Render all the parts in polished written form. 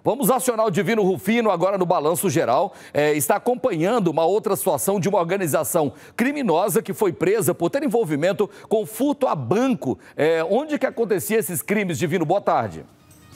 Vamos acionar o Divino Rufino agora no Balanço Geral. Está acompanhando uma outra situação de uma organização criminosa que foi presa por ter envolvimento com furto a banco. Onde que acontecia esses crimes, Divino? Boa tarde.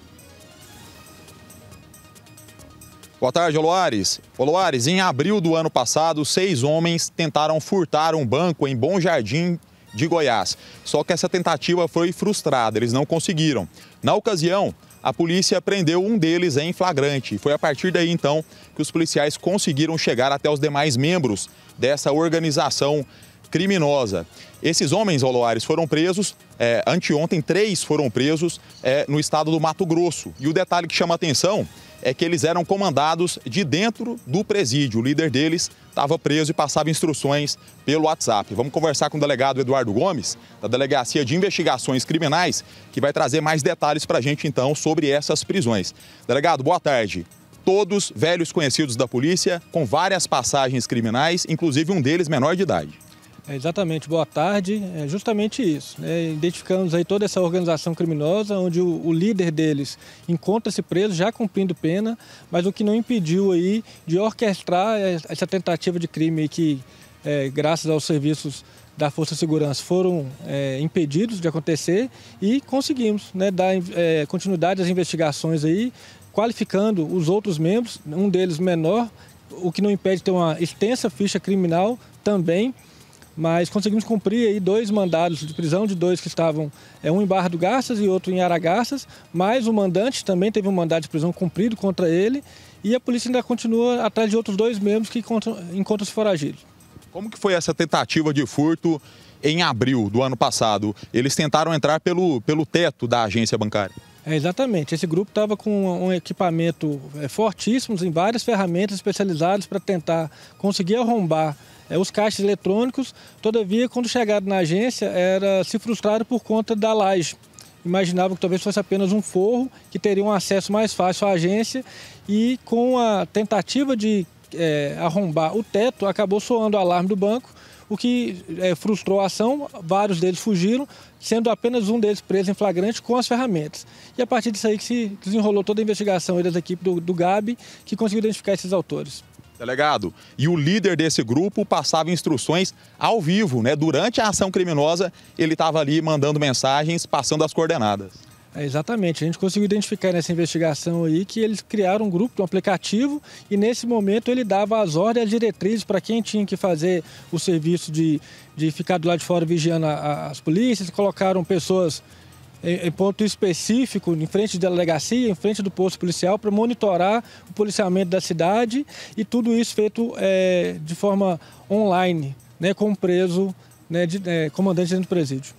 Boa tarde, Oloares. Oloares, em abril do ano passado, 6 homens tentaram furtar um banco em Bom Jardim de Goiás. Só que essa tentativa foi frustrada, eles não conseguiram. Na ocasião, a polícia prendeu um deles em flagrante. Foi a partir daí, então, que os policiais conseguiram chegar até os demais membros dessa organização criminosa. Esses homens, Oloares, foram presos, anteontem 3 foram presos no estado do Mato Grosso. E o detalhe que chama a atenção é que eles eram comandados de dentro do presídio. O líder deles estava preso e passava instruções pelo WhatsApp. Vamos conversar com o delegado Eduardo Gomes, da Delegacia de Investigações Criminais, que vai trazer mais detalhes para a gente, então, sobre essas prisões. Delegado, boa tarde. Todos velhos conhecidos da polícia, com várias passagens criminais, inclusive um deles menor de idade. Exatamente, boa tarde. É justamente isso. Identificamos aí toda essa organização criminosa, onde o líder deles encontra-se preso, já cumprindo pena, mas o que não impediu aí de orquestrar essa tentativa de crime aí que, graças aos serviços da Força de Segurança, foram impedidos de acontecer e conseguimos dar continuidade às investigações aí, qualificando os outros membros, um deles menor, o que não impede ter uma extensa ficha criminal também. Mas conseguimos cumprir aí 2 mandados de prisão de 2 que estavam, um em Barra do Garças e outro em Aragarças, mas o mandante também teve um mandado de prisão cumprido contra ele e a polícia ainda continua atrás de outros 2 membros que encontram-se foragidos. Como que foi essa tentativa de furto em abril do ano passado? Eles tentaram entrar pelo teto da agência bancária. Exatamente. Esse grupo estava com um equipamento fortíssimo, em várias ferramentas especializadas para tentar conseguir arrombar os caixas eletrônicos. Todavia, quando chegaram na agência, se frustraram por conta da laje. Imaginavam que talvez fosse apenas um forro, que teria um acesso mais fácil à agência e com a tentativa de arrombar o teto, acabou soando o alarme do banco, o que frustrou a ação. Vários deles fugiram, sendo apenas um deles preso em flagrante com as ferramentas. E a partir disso aí que se desenrolou toda a investigação das equipes do GAB, que conseguiu identificar esses autores. Delegado, e o líder desse grupo passava instruções ao vivo, Durante a ação criminosa, ele estava ali mandando mensagens, passando as coordenadas. Exatamente, a gente conseguiu identificar nessa investigação aí que eles criaram um grupo, um aplicativo, e nesse momento ele dava as ordens, as diretrizes para quem tinha que fazer o serviço de ficar do lado de fora vigiando as polícias. Colocaram pessoas em ponto específico, em frente da delegacia, em frente do posto policial, para monitorar o policiamento da cidade, e tudo isso feito de forma online, com o preso, comandante dentro do presídio.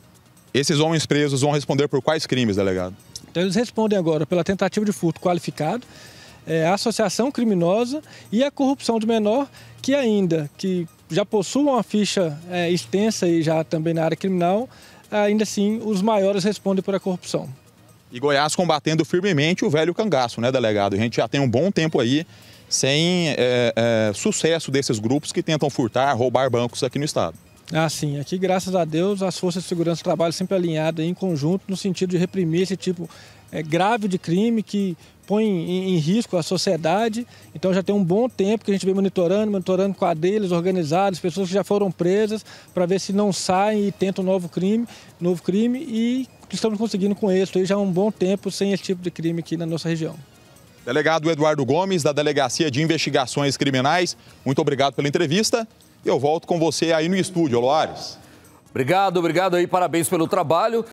Esses homens presos vão responder por quais crimes, delegado? Então, eles respondem agora pela tentativa de furto qualificado, a associação criminosa e a corrupção de menor, que já possuem uma ficha extensa e já também na área criminal. Ainda assim, os maiores respondem por a corrupção. E Goiás combatendo firmemente o velho cangaço, delegado? A gente já tem um bom tempo aí sem sucesso desses grupos que tentam furtar, roubar bancos aqui no estado. Sim. Aqui, graças a Deus, as forças de segurança trabalham sempre alinhadas em conjunto no sentido de reprimir esse tipo grave de crime que põe em risco a sociedade. Então já tem um bom tempo que a gente vem monitorando quadrilhas organizadas, pessoas que já foram presas, para ver se não saem e tentam novo crime, e estamos conseguindo com êxito aí já há um bom tempo sem esse tipo de crime aqui na nossa região. Delegado Eduardo Gomes, da Delegacia de Investigações Criminais, muito obrigado pela entrevista. Eu volto com você aí no estúdio, Oloares. Obrigado aí, parabéns pelo trabalho.